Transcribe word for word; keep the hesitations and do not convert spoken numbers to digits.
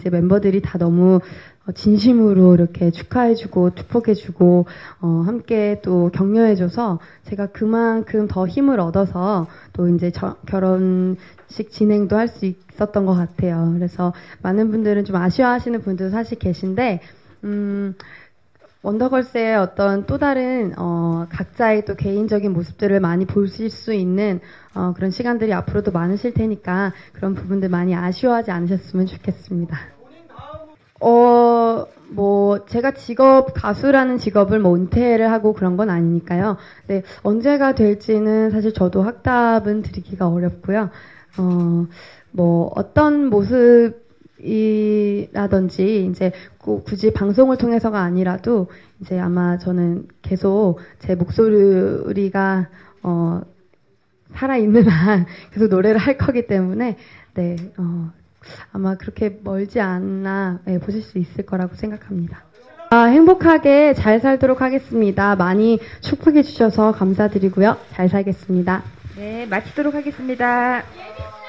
이제 멤버들이 다 너무 진심으로 이렇게 축하해주고 축복해주고 어, 함께 또 격려해줘서 제가 그만큼 더 힘을 얻어서 또 이제 저, 결혼식 진행도 할 수 있었던 것 같아요. 그래서 많은 분들은 좀 아쉬워하시는 분들도 사실 계신데 음, 원더걸스의 어떤 또 다른 어, 각자의 또 개인적인 모습들을 많이 보실 수 있는 어, 그런 시간들이 앞으로도 많으실 테니까 그런 부분들 많이 아쉬워하지 않으셨으면 좋겠습니다. 어, 뭐, 제가 직업, 가수라는 직업을 뭐 은퇴를 하고 그런 건 아니니까요. 네, 언제가 될지는 사실 저도 확답은 드리기가 어렵고요. 어, 뭐, 어떤 모습이라든지, 이제 꼭 굳이 방송을 통해서가 아니라도, 이제 아마 저는 계속 제 목소리가, 어, 살아있는 한 계속 노래를 할 거기 때문에, 네, 어, 아마 그렇게 멀지 않나 네, 보실 수 있을 거라고 생각합니다. 아, 행복하게 잘 살도록 하겠습니다. 많이 축복해 주셔서 감사드리고요. 잘 살겠습니다. 네, 마치도록 하겠습니다.